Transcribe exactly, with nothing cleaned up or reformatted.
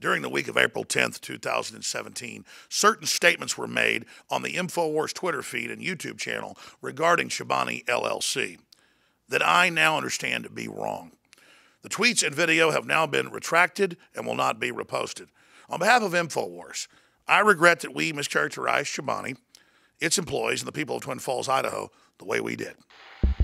During the week of April tenth, two thousand seventeen, certain statements were made on the Infowars Twitter feed and YouTube channel regarding Chobani L L C that I now understand to be wrong. The tweets and video have now been retracted and will not be reposted. On behalf of Infowars, I regret that we mischaracterized Chobani, its employees, and the people of Twin Falls, Idaho the way we did.